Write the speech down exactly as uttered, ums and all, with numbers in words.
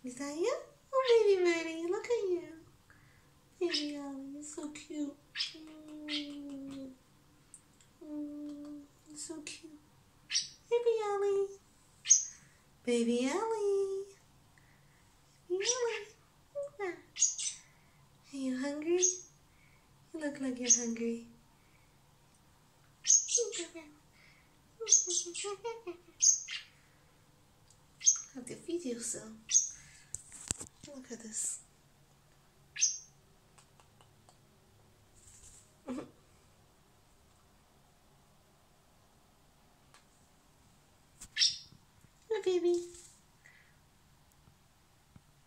Is that you? Oh, baby Maddie, look at you. Baby Ollie, you're so cute. Mm. Mm. You're so cute. Baby Ollie. Baby Ollie. Baby Ollie. Are you hungry? You look like you're hungry. I have to feed you so. Look at this. Hi, baby.